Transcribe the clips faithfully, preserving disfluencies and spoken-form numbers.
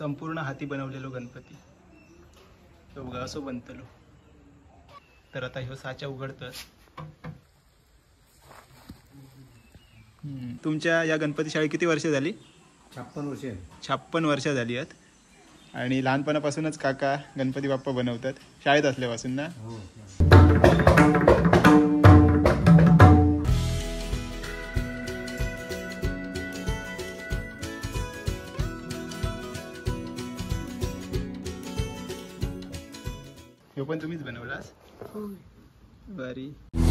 संपूर्ण हाती बनवलेलो गणपती तो बघा असो बनतलो। तर आता ह्यो साचा उघडतस। तुमच्या या गणपती शाळेत किती वर्ष झाली? छप्पन वर्ष छप्पन वर्ष झाली आहेत। आणि लहानपणापासूनच काका गणपती बाप्पा बनवतात शाळेत असल्यापासून ना? हो। ह्यो पण तुम्हीच बनवलास? हो। बरी।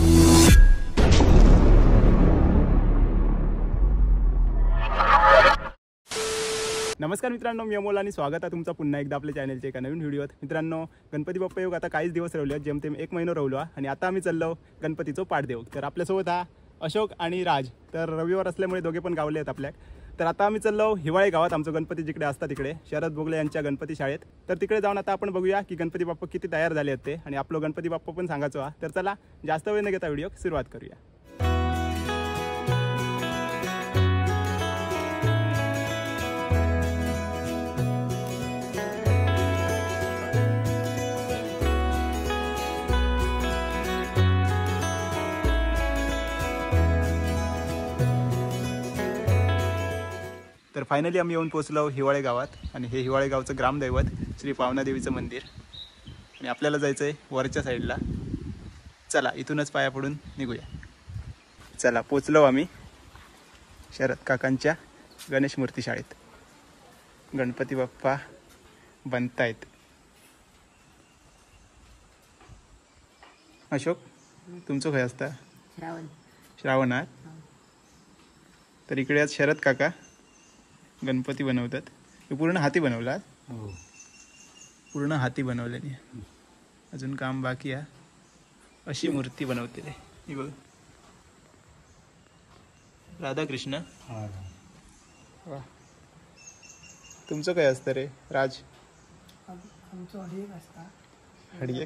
नमस्कार मित्रांनो, मी अमोल आणि स्वागत आहे तुमचं पुन्हा एकदा आपल्या चॅनलच्या एका नवीन व्हिडिओत। मित्रांनो, गणपती बाप्पा योग आता काहीच दिवस राहिले आहेत, जेमतेम एक महिना राहिलो आणि आता आम्ही चाललो गणपतीचं पाठदेव। तर आपल्यासोबत हा अशोक आणि राज। तर रविवार असल्यामुळे दोघे पण गावले आहेत आपल्या। तर आता आम्ही चाललो हिवाळे गावात, आमचं गणपती जिकडे असतात तिकडे शरद बोगले यांच्या गणपती शाळेत। तर तिकडे जाऊन आता आपण बघूया की गणपती बाप्पा किती तयार झाले आहेत ते, आणि आपलं गणपती बाप्पा पण सांगायचो हा। तर चला जास्त वेळ न घेता व्हिडिओ सुरुवात करूया। तर फायनली आम्ही येऊन पोहोचलो हिवाळे गावात, आणि हे हिवाळे गावचं ग्रामदैवत श्री पावनादेवीचं मंदिर। आणि आपल्याला जायचं आहे वरच्या साईडला। चला इथूनच पाया पडून निघूया। चला पोचलो आम्ही शरद काकांच्या गणेश मूर्ती शाळेत। गणपती बाप्पा बनतायत। अशोक, तुमचं काय असतं? श्रावण श्रावणात। तर इकडे आज शरद काका गणपती बनवतात। हे पूर्ण हाती बनवला? हो, पूर्ण हाती बनवलेली। अजून काम बाकी आहे। अशी मूर्ती बनवते ही बघ, राधाकृष्ण। वा, तुमचं काय असतं रे राज? हडियेक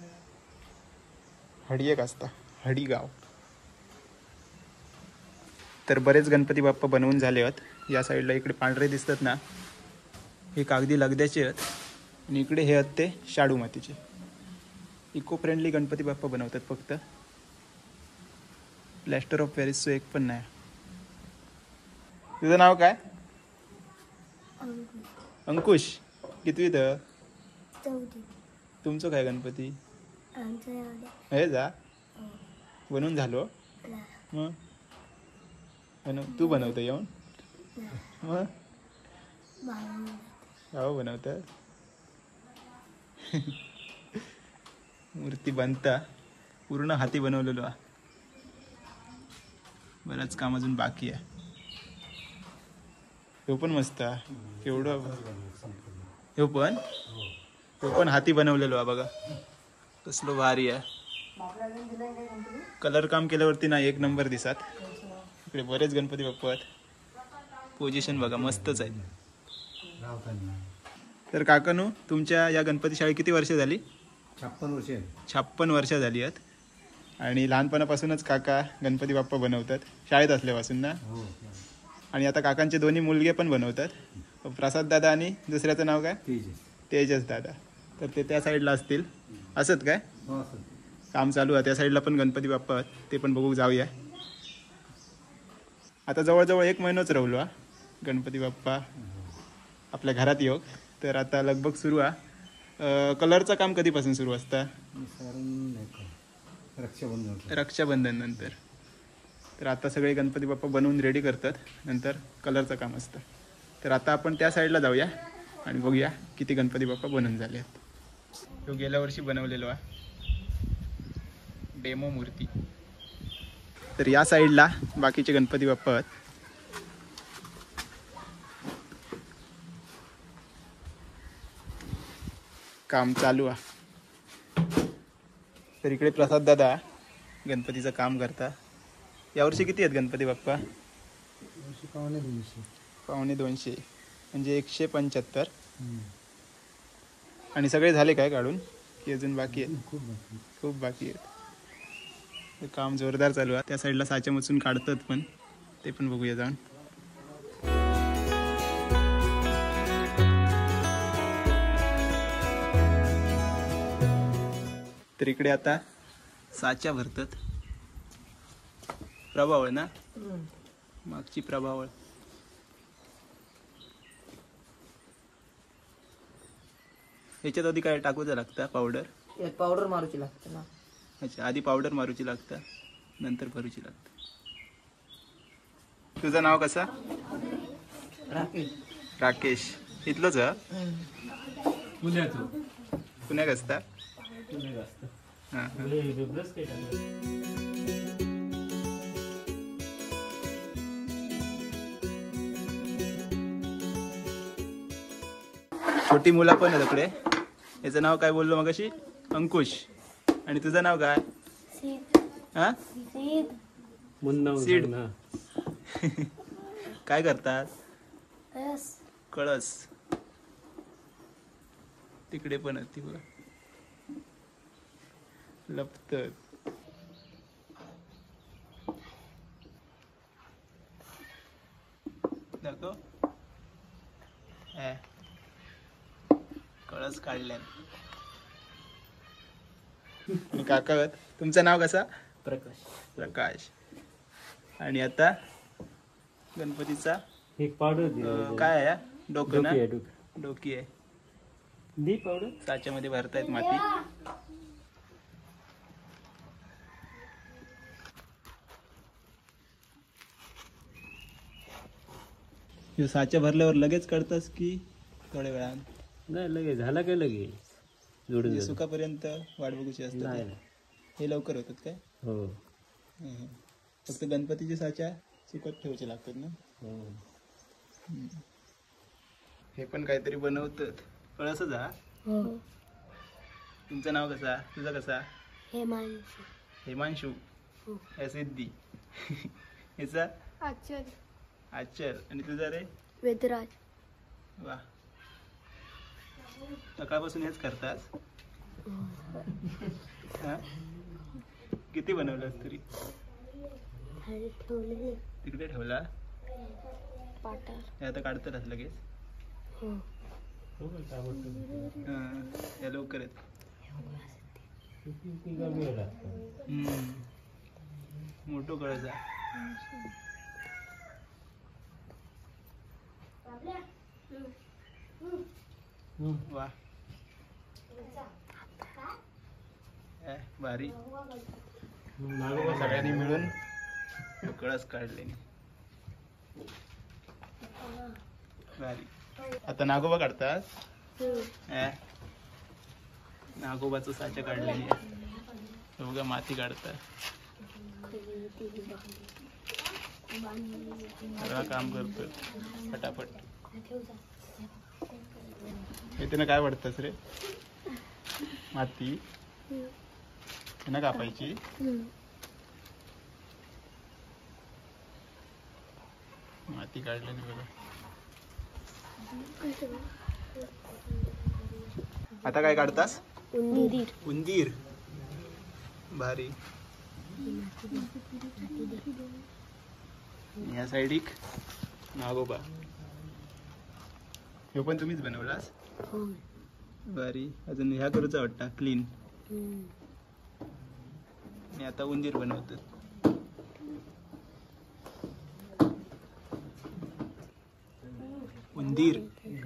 हडियेक असता हडीगाव। तर बरेच गणपती बाप्पा बनवून झाले आहेत। या साईडला इकडे पांढरे दिसतात ना, हे कागदी लगद्याचे आहेत, आणि इकडे हे आहेत ते शाडू मातीचे। इको फ्रेंडली गणपती बाप्पा बनवतात, फक्त प्लॅस्टर ऑफ पॅरिसचं एक पण नाही। तुझं नाव काय? अंकुश। कितवीत? तुमचं काय गणपती? हे जा बनवून झालो मग बनव तू बनवतो येऊन मग हो बनवतात। मूर्ती बनता पूर्ण हाती बनवलेलो आहे। बरंच काम अजून बाकी आहे। हे पण मस्त आहे, केवढं हे पण हे पण हाती बनवलेलो आहे बघा, कसलो भारी आहे। कलर काम केल्यावरती ना एक नंबर दिसत। इकडे बरेच गणपती बाप्पा आहेत। पोझिशन बघा मस्तच आहे। तर काकानू, तुमच्या या गणपती शाळेत किती वर्ष झाली? छप्पन वर्ष छप्पन वर्ष झाली आहेत। आणि लहानपणापासूनच काका गणपती बाप्पा बनवतात शाळेत असल्यापासून ना? हो। आणि आता काकांचे दोन्ही मुलगे पण बनवतात, प्रसाद दादा आणि दुसऱ्याचं नाव काय? तेजस तेजस दादा। तर ते त्या साईडला असतील असत काय? हो, काम चालू आहे त्या साईडला पण गणपती बाप्पा आहेत, ते पण बघू जाऊया। आता जवळजवळ एक महिनाच राहिलो हा गणपती बाप्पा आपल्या घरात येऊ। तर आता लगभग सुरू आहे। कलरचं काम कधीपासून सुरू असतं? रक्षाबंधन रक्षाबंधन नंतर। तर आता सगळे गणपती बाप्पा बनवून रेडी करतात, नंतर कलरचं काम असतं। तर आता आपण त्या साईडला जाऊया आणि बघूया किती गणपती बाप्पा बनवून झाले आहेत। तो गेल्या वर्षी बनवलेलो आहे डेमो मूर्ती। तर या साईडला बाकीचे गणपती बाप्पा आहेत। काम चालू आहे। तर इकडे प्रसाद दादा गणपतीचं काम करता। यावर्षी किती आहेत गणपती बाप्पा? पावणे दोनशे पावणे दोनशे म्हणजे एकशे पंच्याहत्तर। आणि सगळे झाले काय काढून की अजून बाकी आहेत? खूप बाकी खूप बाकी आहेत। काम जोरदार चालू आहे। त्या साईडला साच्या मचून काढतात पण, ते पण बघूया जाऊन। तर इकडे आता साच्या भरतात. प्रभावळ ना, मागची प्रभावळ. याच्यात आधी काय टाकूचं लागतं? पावडर. पावडर मारूची लागते ना. अच्छा, आधी पावडर मारूची लागतं, नंतर भरूची लागतं. तुझं नाव कसं? राकेश. राकेश. इथलंच हा? पुण्याचं. पुण्याक असता? पुण्यात असतं. हां हां. वेगळंच काही टाकलं. छोटी मुलं पण आहे तिकडे. याचं नाव काय बोललो मगाशी? अंकुश. आणि तुझं नाव काय? हा? मुन्ना सीड. ना. काय करतात? कळस. तिकडे पण आहे ती बघा, लपत. दाखव. ए, कळस काढल्या. आणि काका, तुमचं नाव कसं? प्रकाश. प्रकाश. आणि आता गणपतीचा एक पावडर दे. अं, काय आहे? डोकं ना? डोकी आहे, डोकी. डोकी आहे. दी पावडर. साच्यामध्ये भरतायत माती. ह्यो साच्या भरल्यावर लगेच कळतस की थोड्या वेळान? नाही लगेच झाला काय लगेच जोडून म्हणजे देतो. सुकापर्यंत वाट बघूची असते नाही ते? नाही. हे लवकर होतात काय? हो हं. फक्त गणपतीच्या साच्या सुकत ठेवायचे लागतात ना? हो. हे पण काहीतरी बनवतात. कळसच हा? तुमचं नाव कसा? तुझा कसा? हेमांशू. हेमांशू. हो. हे सिद्धी. याचा आचल. आचल. आणि तुझा रे? वेदराज. वा. सकाळपासून हेच करतास? हा? किती बनवलंस तरी? ठेवले तिकडे ठेवला? पाटार. हे आता काढतातच लगेच? हो. हो का, ताबडतोब. हां. या लवकर आहेत. किती किती कमी वेळ लागतो. हम्म. मोठं कळसा. हं. वा. ए, भारी. नागोबा सगळ्यांनी मिळून कळस काढले. भारी. आता नागोबा काढतात? ए, नागोबाचं साच्या काढलेली आहे. बघा माती काढतात. सगळं काम करतो फटाफट. हे त्यानं काय वाटतंस रे? माती त्यानं कापायची. माती काढलेली बघा. आता काय काढतास? उंदीर. उंदीर. भारी. या साईडिक नागोबा. हे पण तुम्हीच बनवलास? हो. भारी. अजून ह्या करूचा वाटतं क्लीन. आणि आता उंदीर बनवतात. उंदीर.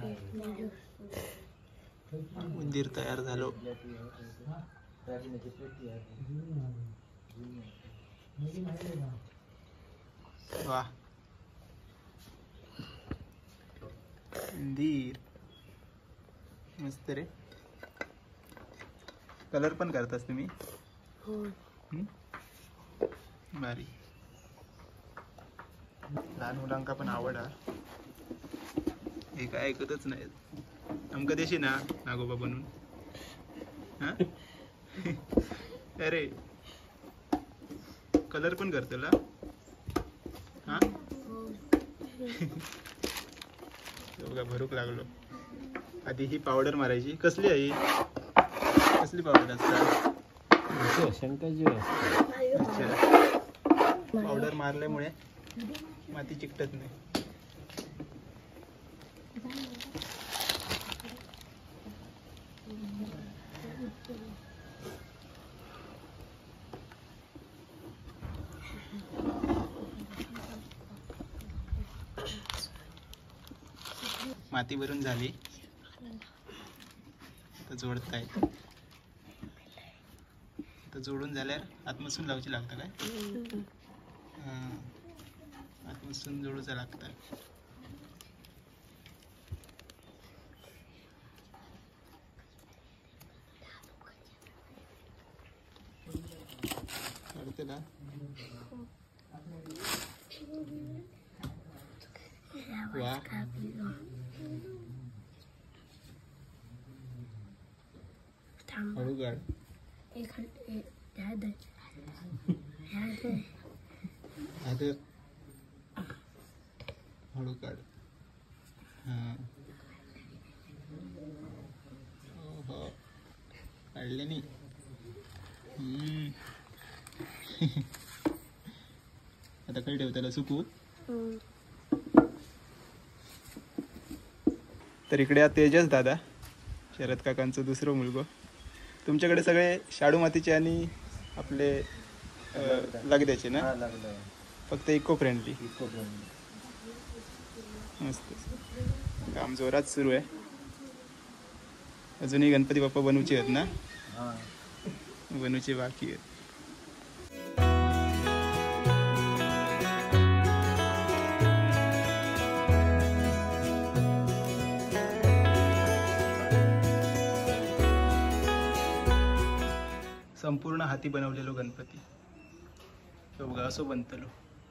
उंदीर तयार झालो. वा. उंदीर मस्त रे. कलर पण करतास तुम्ही? हो. हम्म? भारी. लहान मुलांका पण आवड हा. हे काय ऐकतच नाहीत. आमका देशी ना नागोबा बनून? हा? अरे कलर पण करतला? हा? बघा भरूक लागलो. आधी ही पावडर मारायची. कसली आहे ही? कसली पावडर असतात? शंकाची असते. अच्छा. पावडर मारल्यामुळे माती चिकटत नाही. माती भरून झाली, आता जोडताय. आता जोडून झाल्यावर आतमसून लावची लागतं काय? हां, आतमसून जोडूचा लागतं. काढते ना. वा हळू काढ. आता हळू काढ. हां, हो काढले नाही. आता काही ठेव त्याला सुकू. तर इकडे तेजस दादा, शरद काकांचं दुसरं मुलगो. तुमच्याकडे सगळे शाडू मातीचे आणि आपले लगद्याचे ना? फक्त इको फ्रेंडली. मस्त, काम जोरात सुरू आहे. अजूनही गणपती बाप्पा बनवूचे आहेत ना? बनवचे बाकी आहेत. संपूर्ण हाती बनवलेलो गणपती बघा असं बनतलो.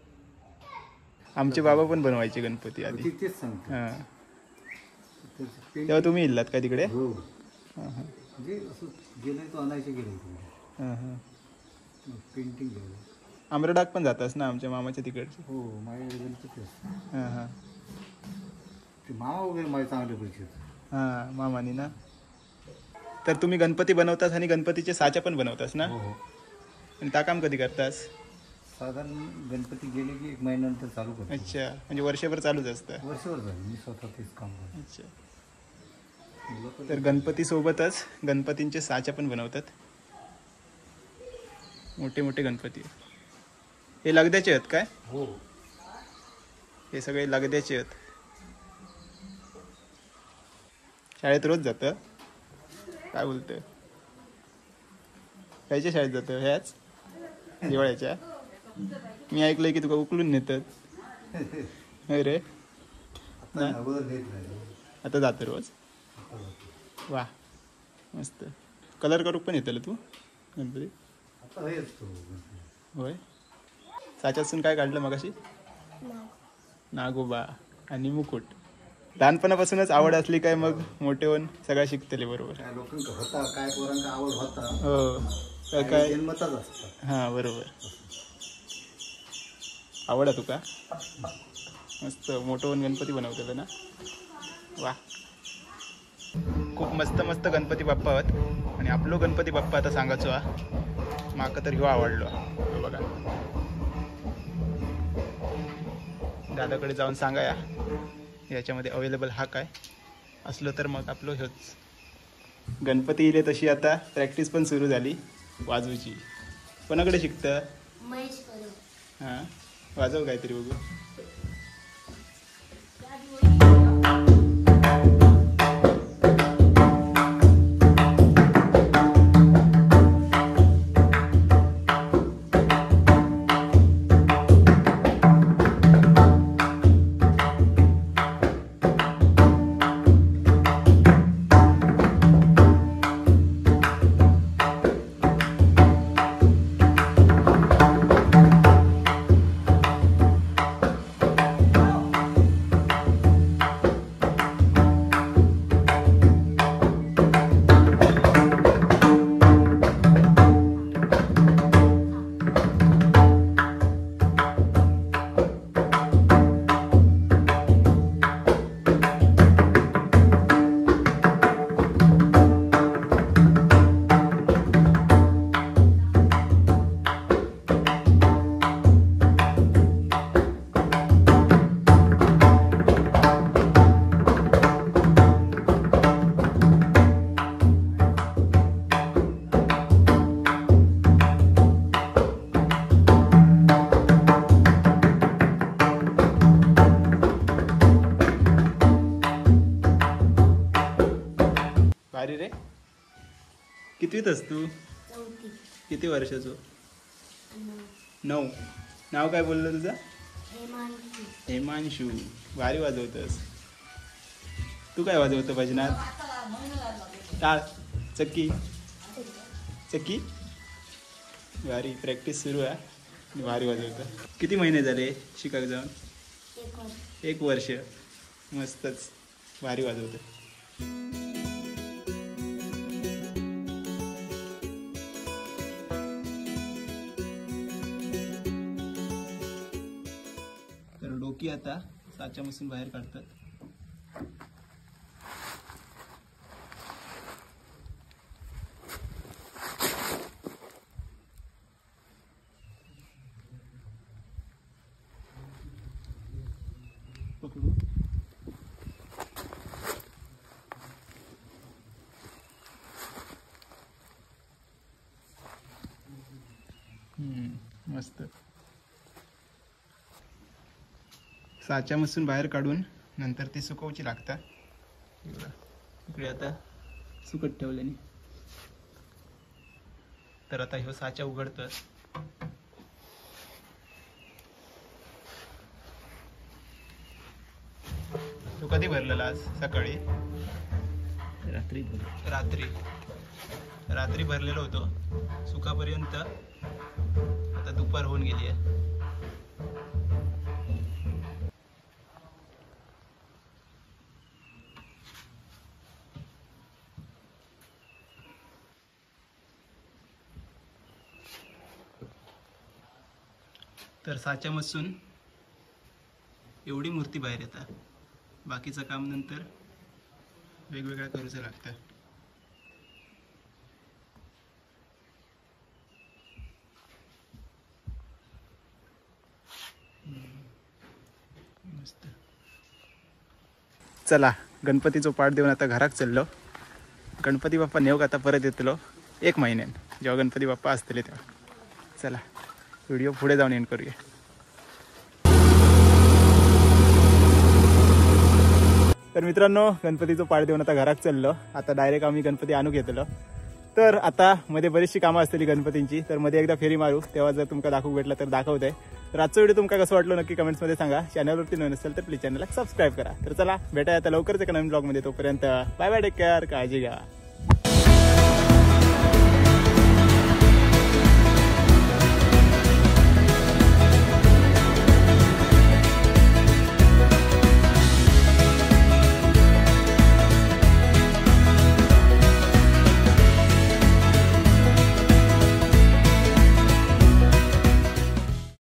आमचे बाबा पण बनवायचे गणपती आधी. तेच सांगतो. हां, त्याचं तेव्हा तुम्ही इल्लात का तिकडे? हो, हां हां म्हणजे असं गेलं तो आणायचे गेले हां हां. पेंटिंग गेलं. आम्रडाग पण जातास ना आमच्या मामाच्या तिकडचे? हो, माझ्या गणपती असतात. हां हां ते मामा वगैरे माझे चांगले परिचित. हां, मामानी ना. तर तुम्ही गणपती बनवतास आणि गणपतीचे साचा पण बनवतास ना? हो हो. आणि त्या काम कधी करतास? साधारण गणपती गेले की एक महिन्यानंतर चालू करतो. अच्छा, म्हणजे वर्षभर चालूच असतं. वर्षभर झालं मी स्वतः तेच काम करतो. अच्छा, तर गणपती सोबतच गणपतींचे साचा पण बनवतात. मोठे मोठे गणपती. हे लगद्याचे आहेत काय? हो, हे सगळे लगद्याचे आहेत. शाळेत रोज जातं? काय बोलतं? कायच्या शाळेत जातं? ह्याच दिवाळ्याच्या? मी ऐकलंय की तुका उकलून नेतात. अरे आता अगोदर देत नाही. आता जातं रोज? वा, मस्त. कलर करू पण येतं तू गणपती? आता हेच तो. होय. साच्यातून काय काढलं मगाशी? नागोबा आणि मुकुट. लहानपणापासूनच आवड असली काय मग मोठे होऊन सगळं शिकतले बरोबर. काय लोकांका होता, काय पोरांका आवड होता. हो, तर काय काय. जन्मताच असतात. हां, बरोबर. आवड आहे तुका? मस्त मोठं होऊन गणपती बनवलेलं ना? वा, खूप मस्त मस्त गणपती बाप्पा आहेत. आणि आपलो गणपती बाप्पा आता सांगायचो हा माका तर ह्यो आवडलो. हो बघा, दादाकडे जाऊन सांगा या याच्यामध्ये अवेलेबल हा काय असलो तर मग आपलं ह्योच. गणपती इले तशी आता प्रॅक्टिस पण सुरू झाली वाजवूची. कोणाकडे शिकतं? हां, वाजव काहीतरी बघू. कितवीत आहेस तू? किती वर्षाचो? नऊ. नाव काय बोललं तुझं? हेमांशू. भारी वाजवतस. तू काय वाजवतो भजनात? टाळ, चक्की. चक्की भारी. प्रॅक्टिस सुरू आहे. भारी वाजवतं. किती महिने झाले शिकायला जाऊन? एक वर्ष. मस्तच. भारी वाजवतं. तर डोकी आता साच्यापासून बाहेर काढतात. पकडू. हम्म, मस्त. साच्यापासून बाहेर काढून नंतर ती सुकवची लागतात. इकडे आता सुकत ठेवल्याने. तर आता ह्यो साचा उघडतस. तू कधी भरलेला आज? सकाळी? रात्री रात्री रात्री भरलेलो होतो. सुकापर्यंत आता दुपार होऊन गेली आहे. तर साच्यापासून एवढी मूर्ती बाहेर येतात. बाकीचं काम नंतर वेगवेगळ्या करूचं लागतं. मस्त. चला गणपतीचो पाठ देऊन आता घराक चाललो. गणपती बाप्पा नेऊक आता परत येतलो एक महिन्यान, जेव्हा गणपती बाप्पा असतले तेव्हा. चला व्हिडिओ पुढे जाऊन एंड करूया. तर मित्रांनो गणपतीचं पाठ देऊन आता घरात चाललो. आता डायरेक्ट आम्ही गणपती आणू घेतलो. तर आता मध्ये बरीचशी कामं असतली गणपतींची, तर मध्ये एकदा फेरी मारू, तेव्हा जर तुमका दाखवू भेटला तर दाखवतंय. तर आजचा व्हिडिओ तुमका कसं वाटलं नक्की कमेंट्समध्ये सांगा. चॅनलवरती नवीन असेल तर प्लीज चॅनलला सबस्क्राईब करा. तर चला भेटाय आता लवकरच एका नवीन ब्लॉगमध्ये. तोपर्यंत बाय बाय, टेक केअर, काळजी घ्या.